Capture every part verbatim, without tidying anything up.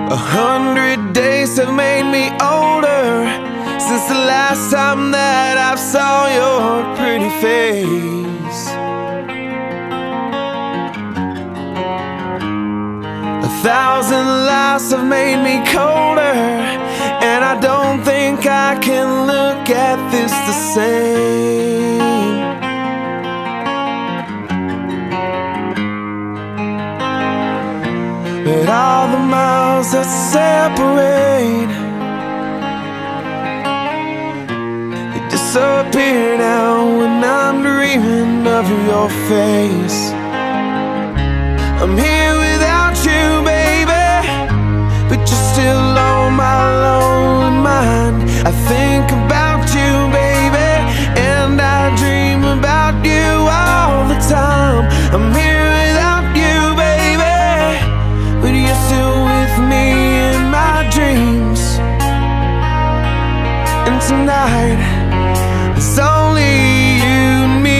A hundred days have made me older since the last time that I saw your pretty face. A thousand lives have made me colder, and I don't think I can look at this the same. But all the miles that separate, they disappear now when I'm dreaming of your face. I'm here without you, baby, but you're still on my lonely mind. I think about you, baby, and I dream about you all the time. I'm here without you, baby, but you're still with me in my dreams. And tonight, it's only you and me.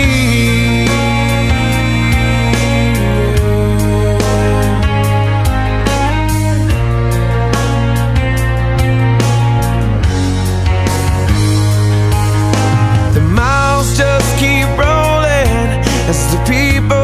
The miles just keep rolling as the people